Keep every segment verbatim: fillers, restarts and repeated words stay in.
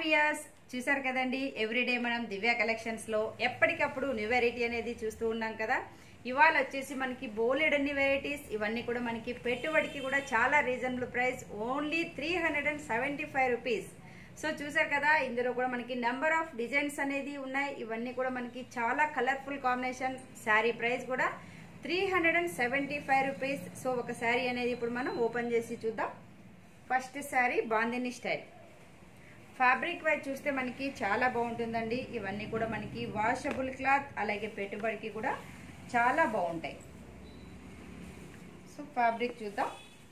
Weirs చూసారు కదండి everyday మనం దివ్య కలెక్షన్స్ లో ఎప్పటికప్పుడు న్యూ వెరైటీ అనేది చూస్తూ ఉన్నాం కదా. ఇవాళ వచ్చేసి మనకి బోలెడ్ అన్ని వెరైటీస్, ఇవన్నీ కూడా మనకి పెట్టుబడికి కూడా చాలా reasonable price, only three hundred and seventy five rupees. So చూసారు కదా, ఇందులో కూడా మనకి నెంబర్ ఆఫ్ డిజైన్స్ అనేది ఉన్నాయి. ఇవన్నీ కూడా మనకి చాలా కలర్ఫుల్ కాంబినేషన్. శారీ ప్రైస్ కూడా three hundred and seventy five rupees. So ఒక శారీ అనేది ఇప్పుడు మనం ఓపెన్ చేసి చూద్దాం. First sari bandhani style. Fabric wise చూస్తే మనకి చాలా బాగుంటుందండి. ఇవన్నీ కూడా మనకి వాషబుల్ క్లాత్, అలాగే పెట్టుబడికి కూడా చాలా బాగుంటాయి. సో ఫ్యాబ్రిక్ చూద్దాం.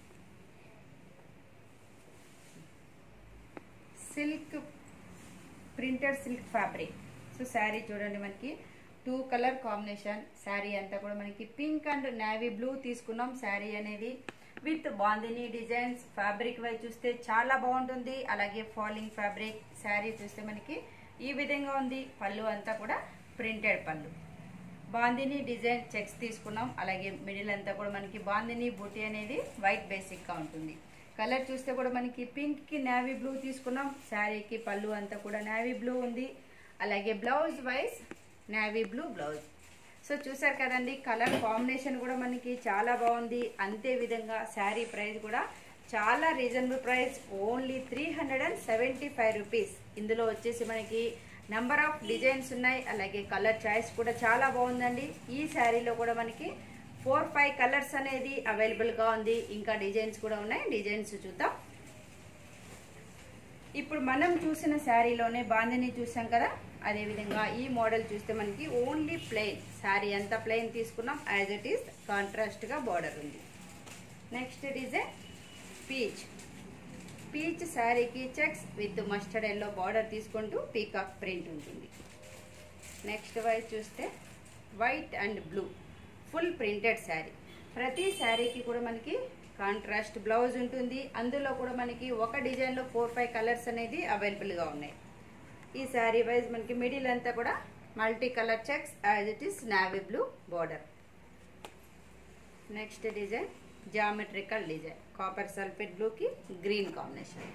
Silk, printed silk fabric. So sari చూడండి, మనకి టూ కలర్ కాంబినేషన్. శారీ అంతా కూడా మనకి పింక్ అండ్ నేవీ బ్లూ తీసుకున్నాం. శారీ అనేది with bandhani designs. Fabric wise చూస్తే చాలా బాగుంటుంది. అలాగే ఫాలింగ్ ఫ్యాబ్రిక్. శారీ చూస్తే మనకి ఈ విధంగా ఉంది. పళ్ళు అంతా కూడా ప్రింటెడ్ పళ్ళు. బాందిని డిజైన్ చెక్స్ తీసుకున్నాం. అలాగే మిడిల్ అంతా కూడా మనకి బాందిని బూటీ అనేది వైట్ బేసిక్ గా ఉంటుంది. కలర్ చూస్తే కూడా మనకి పింక్ కి నేవీ బ్లూ తీసుకున్నాం. శారీకి పళ్ళు అంతా కూడా నేవీ బ్లూ ఉంది. అలాగే blouse wise navy blue blouse. So చూసారు కదండి, కలర్ కాంబినేషన్ కూడా మనకి చాలా బాగుంది. అంతే విధంగా శారీ ప్రైస్ కూడా చాలా reasonable price, only three hundred and seventy five rupees. ఇందులో వచ్చేసి మనకి నెంబర్ ఆఫ్ డిజైన్స్ ఉన్నాయి. అలాగే కలర్ చాయిస్ కూడా చాలా బాగుందండి. ఈ శారీలో కూడా మనకి ఫోర్ ఫైవ్ కలర్స్ అనేది అవైలబుల్ గా ఉంది. ఇంకా డిజైన్స్ కూడా ఉన్నాయి. డిజైన్స్ చూద్దాం. ఇప్పుడు మనం చూసిన శారీలోనే బాందిని చూసాం కదా, అదే విధంగా ఈ మోడల్ చూస్తే మనకి ఓన్లీ ప్లెయిన్. శారీ అంతా ప్లెయిన్ తీసుకున్నాం. యాజ్ ఇట్ ఈస్ కాంట్రాస్ట్ గా బార్డర్ ఉంది. Next design peach. పీచ్ శారీకి checks with mustard yellow border తీసుకుంటూ పీకాక్ ప్రింట్ ఉంటుంది. నెక్స్ట్ వైజ్ చూస్తే white and blue full printed sari. ప్రతి శారీకి కూడా మనకి కాంట్రాస్ట్ బ్లౌజ్ ఉంటుంది. అందులో కూడా మనకి ఒక డిజైన్ లో ఫోర్ ఫైవ్ కలర్స్ అనేది అవైలబుల్ గా ఉన్నాయి. ఈ శారీ వైజ్ మనకి మిడిల్ అంతా కూడా multi colour checks, as it is navy blue border. Next design geometrical design. Copper sulphate blue కి గ్రీన్ కాంబినేషన్.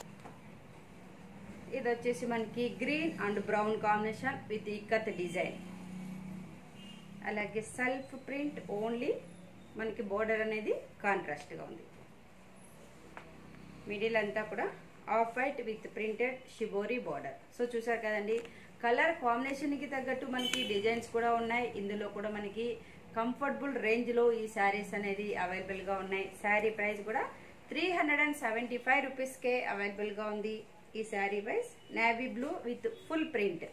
ఇది వచ్చేసి మనకి green and brown combination with ikat design. అలాగే సెల్ఫ్ ప్రింట్, ఓన్లీ మనకి బోర్డర్ అనేది కాంట్రాస్ట్ గా ఉంది. మిడిల్ అంతా కూడా off white with printed shibori border. So చూసారు కదండి, కలర్ కాంబినేషన్ కి తగ్గట్టు మనకి డిజైన్స్ కూడా ఉన్నాయి. ఇందులో కూడా మనకి కంఫర్టబుల్ రేంజ్ లో ఈ శారీస్ అనేది అవైలబుల్ గా ఉన్నాయి. శారీ ప్రైస్ కూడా three hundred and seventy five rupees కే అవైలబుల్ గా ఉంది. ఈ sari wise navy blue with full print.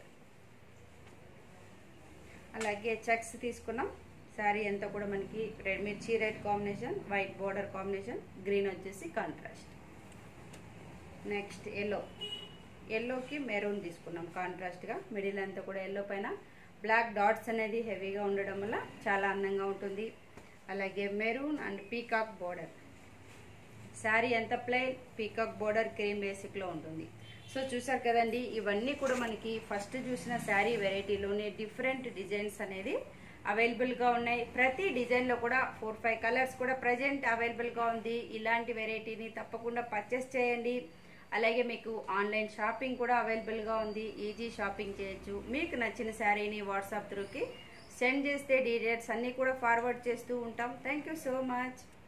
అలాగే చెక్స్ తీసుకున్నాం. శారీ అంతా కూడా మనకి రెడ్ మిర్చి red combination, white border combination, green వచ్చేసి కాంట్రాస్ట్. Next yellow. ఎల్లోకి మెరూన్ తీసుకున్నాం కాంట్రాస్ట్ గా. మిడిల్ అంతా కూడా ఎల్లో పైన బ్లాక్ డాట్స్ అనేది హెవీగా ఉండడం వల్ల చాలా అందంగా ఉంటుంది. అలాగే maroon and peacock border. Sari అంతా plain, peacock border cream basic లో ఉంటుంది. సో చూసారు కదండి, ఇవన్నీ కూడా మనకి ఫస్ట్ చూసిన శారీ వెరైటీలోనే డిఫరెంట్ డిజైన్స్ అనేది అవైలబుల్ గా ఉన్నాయి. ప్రతి డిజైన్ లో కూడా ఫోర్ ఫైవ్ కలర్స్ కూడా ప్రజెంట్ అవైలబుల్ గా ఉంది. ఇలాంటి వెరైటీని తప్పకుండా పర్చేస్ చేయండి. అలాగే మీకు ఆన్లైన్ షాపింగ్ కూడా అవైలబుల్ గా ఉంది. ఈజీ షాపింగ్ చేయొచ్చు. మీకు నచ్చిన శారీని వాట్సాప్ త్రూకి సెండ్ చేస్తే డీటెయిల్స్ అన్ని కూడా ఫార్వర్డ్ చేస్తూ ఉంటాం. Thank you so much.